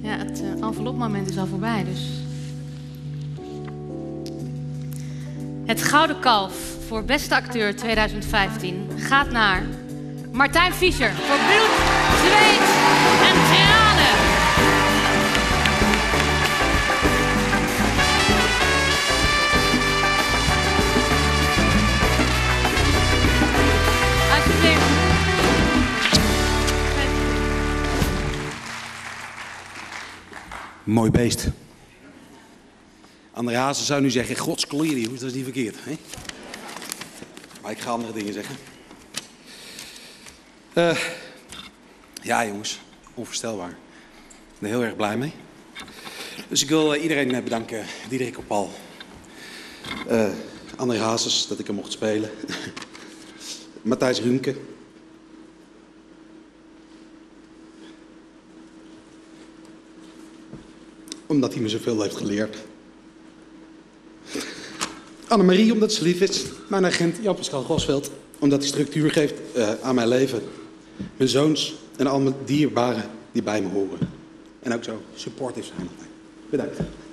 Ja, het envelopmoment is al voorbij, dus... Het Gouden Kalf voor beste acteur 2015 gaat naar Martijn Fischer voor Bloed, Zweet en Tranen. Alsjeblieft. Mooi beest. André Hazes zou nu zeggen, godsklerius, dat is niet verkeerd. Hè? Maar ik ga andere dingen zeggen. Ja jongens, onvoorstelbaar. Ik ben er heel erg blij mee. Dus ik wil iedereen bedanken, Diederik op Paul. André Hazes, dat ik hem mocht spelen. Matthijs Runke. Omdat hij me zoveel heeft geleerd. Annemarie, omdat ze lief is. Mijn agent Jan-Pascal Grosveld, omdat hij structuur geeft aan mijn leven. Mijn zoons en al mijn dierbaren die bij me horen. En ook zo supportief zijn altijd. Bedankt.